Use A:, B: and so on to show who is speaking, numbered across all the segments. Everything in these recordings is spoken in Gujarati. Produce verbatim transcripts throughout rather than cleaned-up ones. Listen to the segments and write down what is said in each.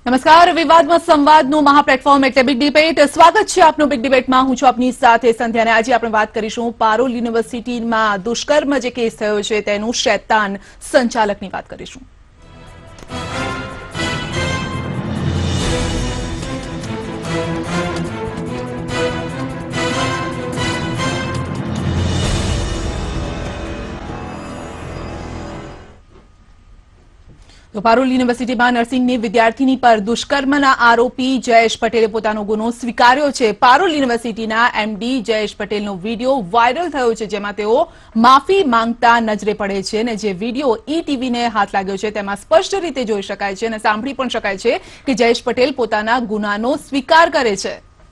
A: નમસ્કાર, વિવાદમાં સંવાદનું મહાપ્લેટફોર્મ એટલે બિગ ડિબેટ. સ્વાગત છે આપનું બિગ ડિબેટમાં. હું છું આપની સાથે સંધ્યા અને આજે આપણે વાત કરીશું પારુલ યુનિવર્સિટીમાં દુષ્કર્મ જે કેસ થયો છે તેનું શૈતાન સંચાલકની વાત કરીશું. તો પારુલ યુનિવર્સિટીમાં નર્સિંગની વિદ્યાર્થીની પર દુષ્કર્મના આરોપી જયેશ પટેલે પોતાનો ગુનો સ્વીકાર્યો છે. પારુલ યુનિવર્સિટીના એમડી જયેશ પટેલનો વિડીયો વાયરલ થયો છે, જેમાં તેઓ માફી માંગતા નજરે પડે છે અને જે વિડીયો ઈ ટીવીને હાથ લાગ્યો છે તેમાં સ્પષ્ટ રીતે જોઈ શકાય છે અને સાંભળી પણ શકાય છે કે જયેશ પટેલ પોતાના ગુનાનો સ્વીકાર કરે છે.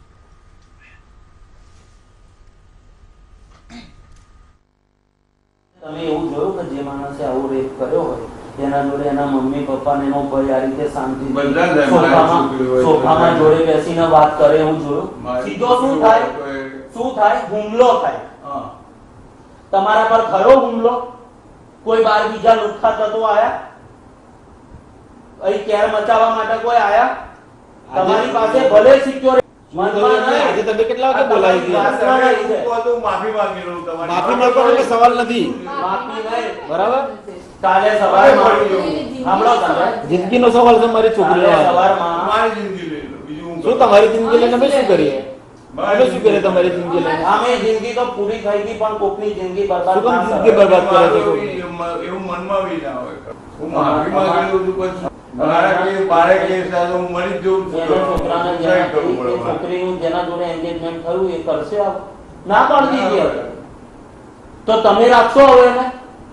B: તમે એવું જોયું કે જે માણસે આવું રેપ કર્યો હોય એના જોડે એના મમ્મી પપ્પા ને એનો ભાઈ આ રીતે શાંતિ સોફામાં જોડે બેસીને વાત કરે એવું જોયું? સીધો શું થાય શું થાય હુમલો થાય. તમારા પર થયો હુમલો? કોઈ બાર બીજા લુખ્ખા તત્વો આયા અહીં કેર મચાવવા માટે? કોઈ આયા તમારી પાસે? ભલે સિક્યોરિટી આજે તમે કેટલા વખત બોલાવી દીધા? માફી માંગી રહ્યો. તમારી માફી માંગવાનો સવાલ નથી. માફી નહીં, બરાબર? કાલે સવારે સાંભળો, તમે જિંદગીનો સવાલ છે. મારી છોકરીનો સવારમાં મારી જિંદગી લઈ લો. બીજું શું તમારી જિંદગી લઈને અમે શું કરીએ? અમે શું કરીએ તમારી જિંદગી લઈને? અમે જિંદગી તો પૂરી થઈ ગઈ પણ કોકની જિંદગી બરબાદ ના કરો. જિંદગી બરબાદ કરે છે એવું મનમાં બી ના હોય. હું માફી માંગી લઉં છું પછી મારા કે બારે કેસ થાય હું મરી જઉં છું. છોકરાને છોકરીનું જેના જોડે એન્ગેજમેન્ટ થયું એ કરશે ના પાડી દીધી. તો તમે રાખશો હવે એને?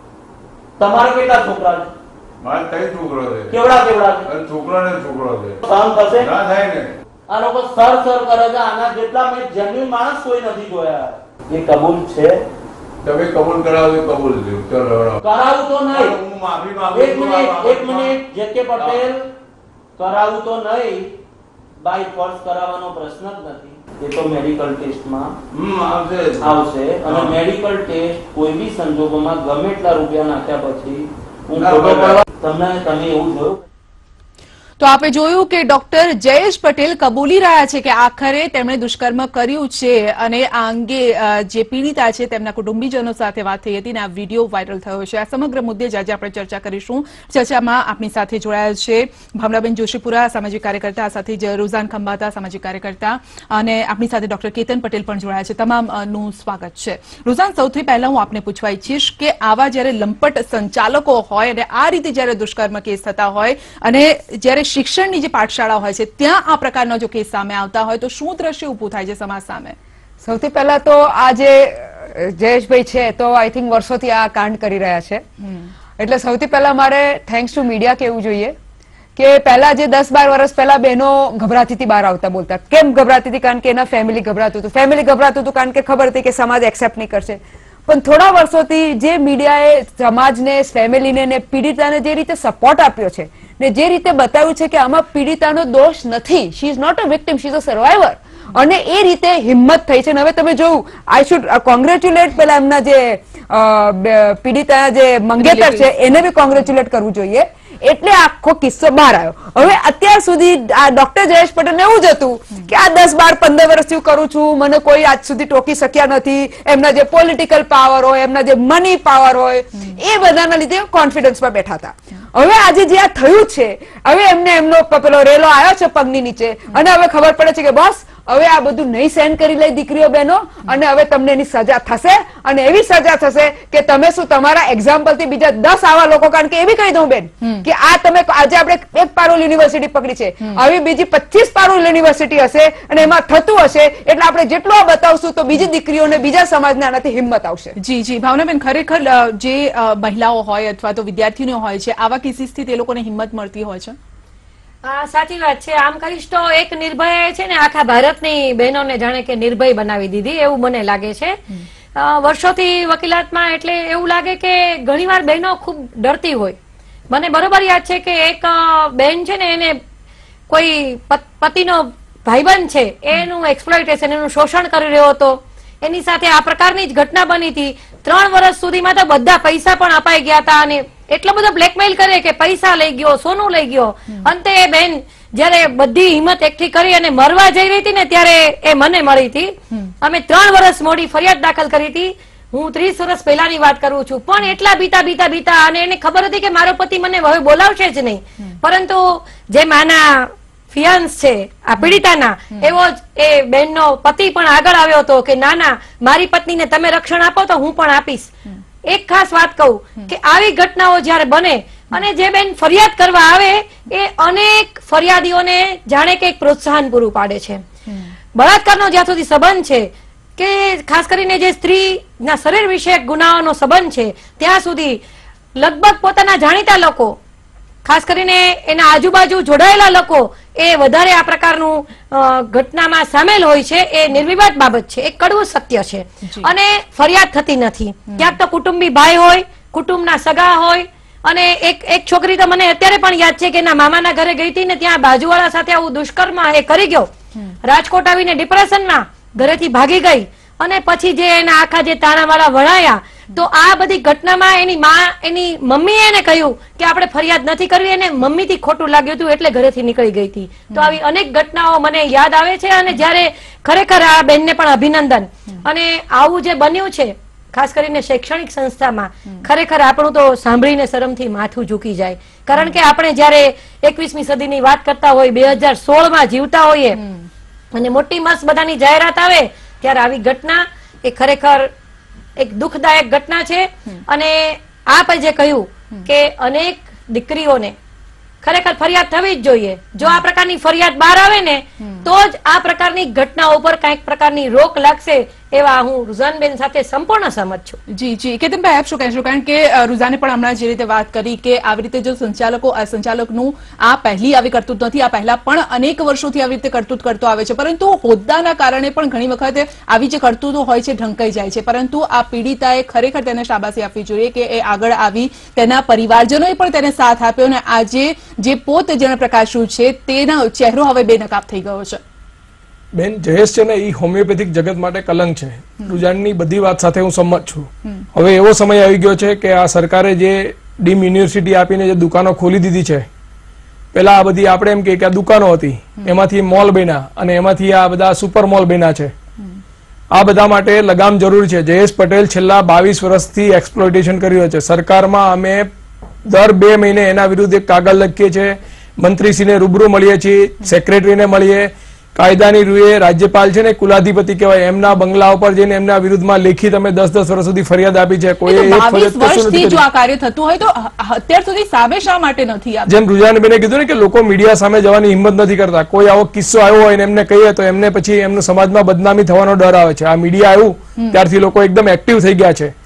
B: તમારે કેટલા છોકરા છે? મારે ત્રણ છોકરો છે. કેવડા કેવડા છે? છોકરો ને છોકરો છે. કામ થશે ના થાય ને. આ લોકો સર સર કરે છે. આના જેટલા મેં જેન્યુઇન માણસ કોઈ નથી જોયા. એ કબૂલ છે? તમે કબૂલ કરાવો તો કબૂલ છે. ચલો કરાવું તો નહીં. હું માફી માંગુ. એક મિનિટ એક મિનિટ જે કે પટેલ, કરાવું તો નહીં. બાય ફોર્સ કરાવવાનો પ્રશ્ન જ નથી. એ તો મેડિકલ ટેસ્ટમાં આવશે આવશે અને મેડિકલ ટેસ્ટ કોઈ બી સંજોગોમાં ગમે એટલા રૂપિયા નાખ્યા પછી હું તમને તમે એવું જોયું?
A: તો આપણે જોયું કે ડોક્ટર જયેશ પટેલ કબૂલી રહ્યા છે કે આખરે તેમણે દુષ્કર્મ કર્યું છે અને આ અંગે જે પીડિતા છે તેમના કુટુંબીજનો સાથે વાત થઈ હતી અને આ વિડીયો વાયરલ થયો છે. આ સમગ્ર મુદ્દે જ આજે આપણે ચર્ચા કરીશું. ચર્ચામાં આપણી સાથે જોડાયેલ છે ભાવનાબેન જોશીપુરા, સામાજિક કાર્યકર્તા, સાથે જ રુઝાન ખંબાતા, સામાજિક કાર્યકર્તા, અને આપણી સાથે ડોક્ટર કેતન પટેલ પણ જોડાયા છે. તમામનું સ્વાગત છે. રુઝાન, સૌથી પહેલા હું આપને પૂછવા ઈચ્છીશ કે આવા જયારે લંપટ સંચાલકો હોય અને આ રીતે જયારે દુષ્કર્મ કેસ થતા હોય અને જયારે શિક્ષણની જે પાઠશાળા હોય છે ત્યાં આ પ્રકારનો જો કેસ સામે આવતા હોય તો શું દ્રશ્ય ઊભું થાય છે સમાજ સામે?
C: સૌથી પહેલા તો આ જે જયેશભાઈ છે તો આઈ થિંક વર્ષોથી આ કાંડ કરી રહ્યા છે, એટલે સૌથી પહેલા મારે થેન્ક્સ ટુ મીડિયા કહેવું જોઈએ કે પહેલા જે દસ બાર વર્ષ પહેલા બહેનો ગભરાતી હતી બહાર આવતા બોલતા. કેમ ગભરાતી હતી? કારણ કે એના ફેમિલી ગભરાતું હતું. ફેમિલી ગભરાતું હતું કારણ કે ખબર હતી કે સમાજ એક્સેપ્ટ નહીં કરશે. પણ થોડા વર્ષોથી જે મીડિયાએ સમાજને, ફેમિલીને ને પીડિતાને જે રીતે સપોર્ટ આપ્યો છે ને જે રીતે બતાવ્યું છે કે આમાં પીડિતાનો દોષ નથી, she is not a victim, she is a survivor, અને એ રીતે હિંમત થઈ છે. હવે તમે જોયું, આઈ શુડ કોંગ્રેચ્યુલેટ પેલા એમના જે પીડિતા જે મંગેતર છે એને બી કોંગ્રેચ્યુલેટ કરવું જોઈએ. એટલે આખો કિસ્સો બહાર આવ્યો. હવે અત્યાર સુધી આ ડોક્ટર જયેશ પટેલને એવું જ હતું કે આ દસ બાર પંદર વર્ષથી હું કરું છું, મને કોઈ આજ સુધી ટોકી શક્યા નથી. એમના જે પોલિટિકલ પાવર હોય, એમના જે મની પાવર હોય, એ બધાના લીધે કોન્ફિડન્સમાં બેઠા હતા. હવે આજે જે આ થયું છે, હવે એમને એમનો પેલો રેલો આવ્યો છે પગની નીચે અને હવે ખબર પડે છે કે બસ હવે આ બધું નહીં સહન કરી લે દીકરીઓ બહેનો, અને હવે તમને એની સજા થશે અને એવી સજા થશે કે તમે શું તમારા એક્ઝામ્પલ થી બીજા દસ આવા લોકો, કારણ કે એવી કહી દઉં બેન કે આ તમે આજે આપણે એક પારુલ યુનિવર્સિટી પકડી છે, આવી બીજી પચીસ પારુલ યુનિવર્સિટી હશે અને એમાં થતું હશે એટલે આપણે જેટલું આ બતાવશું તો બીજી દીકરીઓને, બીજા સમાજને આનાથી હિંમત આવશે.
A: જી જી ભાવનાબેન, ખરેખર જે મહિલાઓ હોય અથવા તો વિદ્યાર્થીઓ હોય છે આવા કેસીસથી તે લોકોને હિંમત મળતી હોય છે?
D: હા, સાચી વાત છે. આમ કહીશ તો એક નિર્ભય છે ને આખા ભારતની બહેનોને જાણે કે નિર્ભય બનાવી દીધી એવું મને લાગે છે. વર્ષોથી વકીલાતમાં એટલે એવું લાગે કે ઘણીવાર બહેનો ખૂબ ડરતી હોય. મને બરોબર યાદ છે કે એક બેન છે ને એને કોઈ પતિનો ભાઈબંધ છે એનું એક્સપ્લોઇટેશન, એનું શોષણ કરી રહ્યો હતો. એની સાથે આ પ્રકારની જ ઘટના બની હતી. ત્રણ વર્ષ સુધીમાં તો બધા પૈસા પણ અપાઈ ગયા હતા અને એટલો બધો બ્લેકમેલ કરે કે પૈસા લઈ ગયો, સોનું લઈ ગયો. અંતે એ બેન જયારે બધી હિંમત એકઠી કરી અને મરવા જઈ રહી હતી ને ત્યારે એ મને મળી હતી. અમે ત્રણ વર્ષ મોડી ફરિયાદ દાખલ કરી હતી. હું ત્રીસ વર્ષ પહેલાની વાત કરું છું. પણ એટલા બીતા બીતા બીતા અને એને ખબર હતી કે મારો પતિ મને હવે બોલાવશે જ નહીં. પરંતુ જે માના ફિયાન્સ છે આ પીડિતાના, એવો જ એ બેનનો પતિ પણ આગળ આવ્યો હતો કે ના ના મારી પત્નીને તમે રક્ષણ આપો તો હું પણ આપીશ. એક ખાસ વાત કહું કે આવી ઘટનાઓ જયારે બને અને જે બેન ફરિયાદ કરવા આવે એ અનેક ફરિયાદીઓને જાણે કે એક પ્રોત્સાહન પૂરું પાડે છે. બળાત્કારનો જ્યાં સુધી સંબંધ છે કે ખાસ કરીને જે સ્ત્રીના શરીર વિષયક ગુનાઓનો સંબંધ છે ત્યાં સુધી લગભગ પોતાના જાણીતા લોકો, ખાસ કરીને એના આજુબાજુ જોડાયેલા લોકો એ વધારે આ પ્રકારનું ઘટનામાં સામેલ હોય છે. એ નિર્વિવાદ બાબત છે, એ કડવું સત્ય છે અને ફરિયાદ થતી નથી. ક્યાંક તો કુટુંબી ભાઈ હોય, કુટુંબના સગા હોય. અને એક એક છોકરી તો મને અત્યારે પણ યાદ છે કે એના મામાના ઘરે ગઈ હતી ને ત્યાં બાજુવાળા સાથે આવું દુષ્કર્મ એ કરી ગયો. રાજકોટ આવીને ડિપ્રેશનમાં ઘરેથી ભાગી ગઈ અને પછી જે એના આખા જે તાણાવાળા વળાયા. તો આ બધી ઘટનામાં એની માં એની મમ્મીએ એને કહ્યું કે આપણે ફરિયાદ નથી કરવી, એને મમ્મીથી ખોટું લાગ્યું હતું એટલે ઘરેથી નીકળી ગઈ હતી. તો આવી અનેક ઘટનાઓ મને યાદ આવે છે અને જયારે ખરેખર આ બેનને પણ અભિનંદન. અને આવું જે બન્યું છે ખાસ કરીને શૈક્ષણિક સંસ્થામાં, ખરેખર આપણું તો સાંભળીને શરમથી માથું ઝૂકી જાય. કારણ કે આપણે જયારે એકવીસમી સદીની વાત કરતા હોય, બે હજાર સોળ માં જીવતા હોઈએ અને મોટી મસ્ત બધાની જાહેરાત આવે ત્યારે આવી ઘટના એ ખરેખર એક દુઃખદાયક ઘટના છે. અને આપ જે કહ્યું કે અનેક દીકરીઓને ખરેખર ફરિયાદ થવી જ જોઈએ. જો આ પ્રકારની ફરિયાદ બહાર આવે ને તો જ આ પ્રકારની ઘટનાઓ પર કઈક પ્રકારની રોક લાગશે એવા હું રુઝાનબેન સાથે સંપૂર્ણ સહમત છું.
A: જી જી કેતનભાઈ આપ શું કહેશો? કારણ કે રુઝાને પણ હમણાં જે રીતે વાત કરી કે આવી રીતે જો સંચાલકો સંચાલકનું આ પહેલી આવી કરતૂત નથી, આ પહેલા પણ અનેક વર્ષોથી આવી રીતે કરતૂત કરતો આવે છે, પરંતુ હોદ્દાના કારણે પણ ઘણી વખત આવી જે કરતૂતો હોય છે ઢંકાઈ જાય છે. પરંતુ આ પીડિતાએ ખરેખર તેને શાબાશી આપવી જોઈએ કે એ આગળ આવી, તેના પરિવારજનોએ પણ તેને સાથ આપ્યો અને આજે જે પોત જેને પ્રકાશ્યું છે તેનો ચહેરો હવે બેનકાબ થઈ ગયો છે.
E: બેન જયેશ છે ને એ હોમિયોપેથિક જગત માટે કલંક છે. રુઝાનની બધી વાત સાથે હું સંમત છું. હવે એવો સમય આવી ગયો છે કે આ સરકારે જે ડીમ યુનિવર્સિટી આપીને જે દુકાનો ખોલી દીધી છે, પેલા આ બધી આપણે એમ કે આ દુકાનો હતી, એમાંથી મોલ બન્યા અને એમાંથી આ બધા સુપર મોલ બન્યા છે. આ બધા માટે લગામ જરૂરી છે. જયેશ પટેલ છેલ્લા બાવીસ વર્ષથી એક્સપ્લોઇટેશન કરી રહ્યો છે. સરકારમાં અમે દર બે મહિને એના વિરુદ્ધ એક કાગળ લખીએ છીએ, મંત્રીશ્રીને રૂબરૂ મળીએ છીએ, સેક્રેટરીને મળીએ, કાયદાની રૂએ રાજ્યપાલ છે ને કુલાધિપતિ કહેવાય એમના બંગલા ઉપર જઈને એમના વિરુદ્ધમાં લેખિત અમે દસ દસ વર્ષ સુધી ફરિયાદ આપી છે. કોઈ
A: જો આ કાર્ય થતું હોય તો અત્યાર સુધી સામે શા માટે નથી?
E: જેમ રુઝાનબેને કીધું ને કે લોકો મીડિયા સામે જવાની હિંમત નથી કરતા. કોઈ આવો કિસ્સો આવ્યો હોય ને એમને કહીએ તો એમને પછી એમનું સમાજમાં બદનામી થવાનો ડર આવે છે. આ મીડિયા આવ્યું ત્યારથી લોકો એકદમ એક્ટિવ થઈ ગયા છે.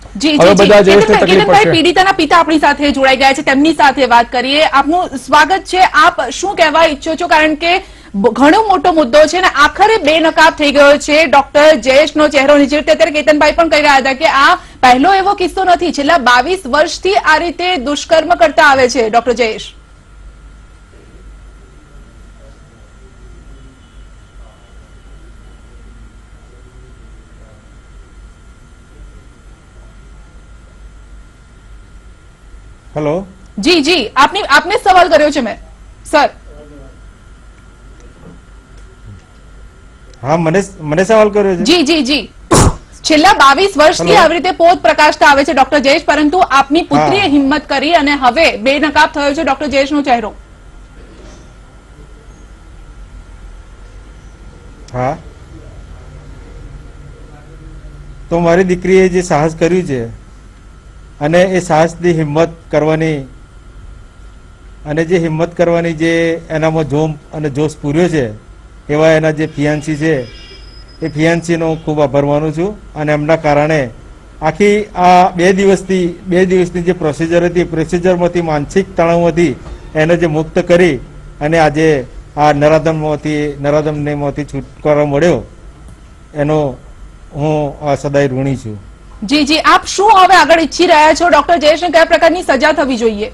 A: પીડિતાના પિતા આપણી સાથે જોડાઈ ગયા છે, તેમની સાથે વાત કરીએ. આપનું સ્વાગત છે. આપ શું કહેવા ઈચ્છો છો? કારણ કે ઘણો મોટો મુદ્દો છે ને આખરે બેનકાબ થઈ ગયો છે. ડોક્ટર જયેશનો ચહેરો નીચે અત્યારે કેતનભાઈ પણ કહી રહ્યા હતા કે આ પહેલો એવો કિસ્સો નથી, છેલ્લા બાવીસ વર્ષથી આ રીતે દુષ્કર્મ કરતા આવે છે ડોક્ટર જયેશ.
F: હેલો
A: જી જી આપની આપને સવાલ કર્યો છે મેં સર.
F: હા મને મને સવાલ કર્યો છે.
A: જી જી જી છેલ્લા બાવીસ વર્ષથી આવી રીતે પોત પ્રકાશતા આવે છે ડોક્ટર જયેશ, પરંતુ આપની પુત્રીએ હિંમત કરી અને હવે બેનકાબ થયો છે ડોક્ટર જયેશનો ચહેરો.
F: હા તો મારી દીકરીએ જે સાહસ કર્યું છે અને એ સાહસની હિંમત કરવાની અને જે હિંમત કરવાની જે એનામાં જોમ અને જોશ પૂર્યો છે એવા એના જે ફિયાન્સી છે એ ફિયાન્સીનો ખૂબ આભાર માનું છું. અને એમના કારણે આખી આ બે દિવસથી બે દિવસની જે પ્રોસિજર હતી, પ્રોસિજરમાંથી માનસિક તણાવમાંથી એને જે મુક્ત કરી અને આજે આ નરાધમમાંથી નરાધમનેમાંથી છુટકારો મળ્યો એનો હું સદાય ઋણી છું.
A: જી જી આપ શું હવે આગળ ઈચ્છી રહ્યા છો? ડોક્ટર જયેશને કયા પ્રકારની સજા થવી જોઈએ?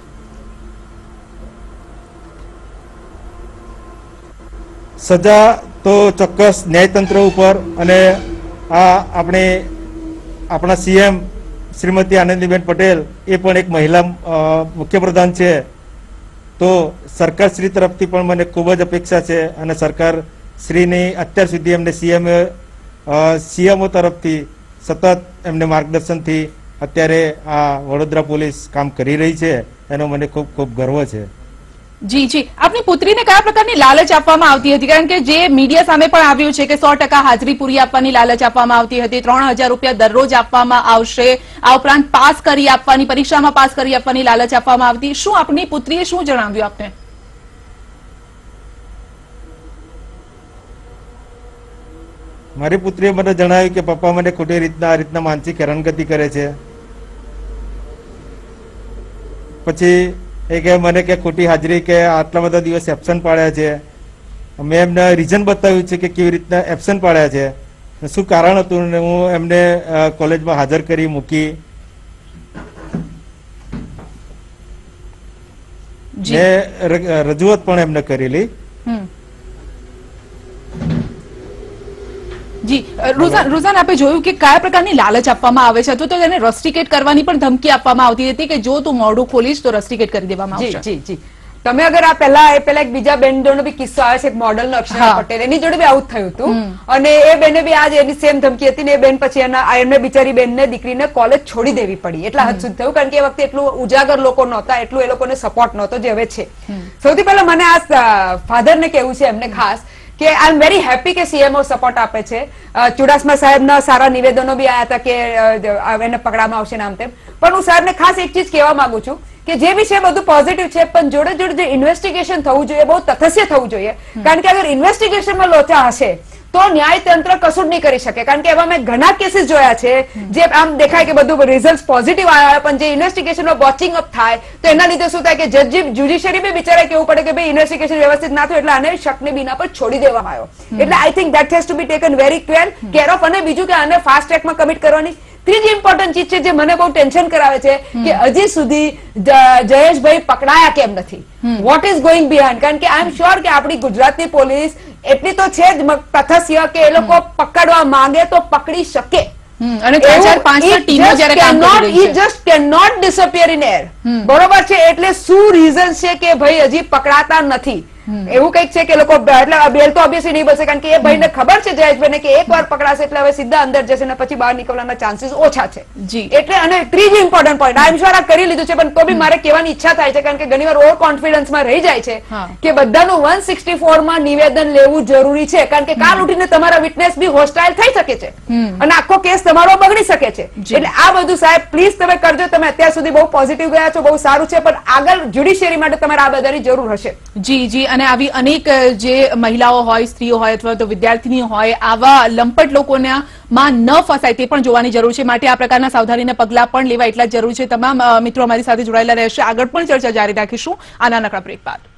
F: સજા તો ચોક્કસ ન્યાયતંત્ર ઉપર અને આ આપણે આપણા સીએમ શ્રીમતી આનંદીબેન પટેલ એ પણ એક મહિલા મુખ્યપ્રધાન છે, તો સરકાર શ્રી તરફથી પણ મને ખૂબ જ અપેક્ષા છે અને સરકાર શ્રીની અત્યાર સુધી એમને સીએમ સીએમઓ તરફથી સતત એમને માર્ગદર્શનથી અત્યારે આ વડોદરા પોલીસ કામ કરી રહી છે, એનો મને ખૂબ ખૂબ ગર્વ છે.
A: જી જી આપની પુત્રીને કયા પ્રકારની લાલચ આપવામાં આવતી હતી? કારણ કે જે મીડિયા સામે પણ આવ્યું છે કે સો ટકા હાજરી પૂરી આપવાની લાલચ આપવામાં આવતી હતી, ત્રણ હજાર રૂપિયા દરરોજ આપવામાં આવશે, આ ઉપરાંત પાસ કરી આપવાની, પરીક્ષામાં પાસ કરી આપવાની લાલચ આપવામાં આવતી. શું આપની પુત્રીએ શું જણાવ્યું આપને?
F: મારી પુત્રીએ મને જણાવ્યું કે પપ્પા મને ખોટી રીતના આ રીતના માનસિક હેરાનગતિ કરે છે. પછી એ કે મને કે ખોટી હાજરી કે આટલા બધા દિવસ એબસન્ટ પાડ્યા છે. મેં એમને રીઝન બતાવ્યું છે કે કેવી રીતના એબસન્ટ પાડ્યા છે, શું કારણ હતું, ને હું એમને કોલેજમાં હાજર કરી મૂકી. મેં રજૂઆત પણ એમને કરેલી.
A: જી રુઝાન રુઝાન આપે જોયું કે કયા પ્રકારની લાલચ આપવામાં આવે છે, તો તેને રસ્ટિકેટ કરવાની પણ ધમકી આપવામાં આવતી હતી કે જો તું મોઢું ખોલીશ તો રસ્ટિકેટ કરી દેવામાં આવશે.
C: જી જી તમે અગર આ પહેલા એ પહેલા એક બીજા બેન જોડે બી કિસ્સો આવે છે, એક મોડલ અક્ષરા પટેલ, એની જોડે બી આવું થયું હતું અને એ બેને બી આજ એની સેમ ધમકી હતી ને એ બેન પછી એના એમને બિચારી બેનને દીકરીને કોલેજ છોડી દેવી પડી. એટલા હદ સુધી થયું કારણ કે એ વખતે એટલું ઉજાગર લોકો નહોતા, એટલું એ લોકોને સપોર્ટ નહોતો જે હવે છે. સૌથી પહેલા મને આ ફાધરને કેવું છે એમને ખાસ કે આઈ એમ વેરી હેપી કે સીએમઓ સપોર્ટ આપે છે. ચુડાસમા સાહેબના સારા નિવેદનો બી આવ્યા હતા કે એને પકડવામાં આવશે નામ તેમ, પણ હું સાહેબને ખાસ એક ચીજ કહેવા માંગુ છું કે જે બી છે બધું પોઝિટિવ છે, પણ જોડે જોડે જે ઇન્વેસ્ટિગેશન થવું જોઈએ બહુ તથ્ય થવું જોઈએ. કારણ કે અગર ઇન્વેસ્ટિગેશનમાં લોચા હશે તો ન્યાયતંત્ર કશું જ નહીં કરી શકે. કારણ કે એવા મેં ઘણા કેસીસ જોયા છે જે આમ દેખાય કે બધું રિઝલ્ટ પોઝિટિવ આવ્યા પણ જે ઇન્વેસ્ટિગેશનમાં વોચિંગ અપ થાય તો એના લીધે શું થાય કે જજ જ્યુડિશિયરી બી બિચારે કેવું પડે કે ભાઈ ઇન્વેસ્ટિગેશન વ્યવસ્થિત ના થયું એટલે આને શકને બીના પર છોડી દેવામાં આવ્યો. એટલે I think that has to be taken very well care of. અને બીજું કે આને ફાસ્ટ ટ્રેકમાં કમિટ કરવાની. ત્રીજી ઇમ્પોર્ટન્ટ ચીજ છે જે મને બહુ ટેન્શન કરાવે છે કે હજી સુધી જયેશભાઈ પકડાયા કેમ નથી, વોટ ઇઝ ગોઈંગ બિહાઇન્ડ. કારણ કે આઈ એમ શ્યોર કે આપણી ગુજરાતની પોલીસ એટલી તો છે જ તથ્ય કે એ લોકો પકડવા માંગે તો પકડી શકે.
A: અને ચાર ચાર પાંચ ટીમો જ્યારે કામ કરી રહી છે,
C: just can not disappear in air. બરોબર છે, એટલે શું રીઝન છે કે ભાઈ હજી પકડાતા નથી? એવું કઈક છે કે લોકો એટલે બેલ તો ઓબ્વિયસલી નહીં બનશે કારણ કે એ ભાઈને ખબર છે જયેશભાઈને કે એક વાર પકડાશે એટલે હવે સીધા અંદર જશે ને પછી બહાર નીકળવાના ચાન્સીસ ઓછા છે. એટલે અને ત્રીજી important point I am sure આ કરી લીધું છે પણ તો બી મારે કહેવાની ઈચ્છા થાય છે કારણ કે ઘણી વાર ઓવર કોન્ફિડન્સમાં રહી જાય છે કે બધાનું વન સિક્સટી ફોર માં નિવેદન લેવું જરૂરી છે કારણ કે કાલ ઉઠીને તમારા વિટનેસ બી હોસ્ટાઇલ થઈ શકે છે અને આખો કેસ તમારો બગડી શકે છે. એટલે આ બધું સાહેબ પ્લીઝ તમે કરજો. તમે અત્યાર સુધી બહુ પોઝિટિવ ગયા છો, બહુ સારું છે, પણ આગળ જ્યુડિશિયરી માટે તમારે આ બધાની જરૂર હશે.
A: જી જી અને આવી અનેક જે મહિલાઓ હોય, સ્ત્રીઓ હોય અથવા તો વિદ્યાર્થીની હોય, આવા લંપટ લોકોના માં ન ફસાય તે પણ જોવાની જરૂર છે. માટે આ પ્રકારના સાવધાનીના પગલા પણ લેવા એટલા જ જરૂર છે. તમામ મિત્રો અમારી સાથે જોડાયેલા રહેશે. આગળ પણ ચર્ચા જારી રાખીશું આના નાનકડા બ્રેક બાદ.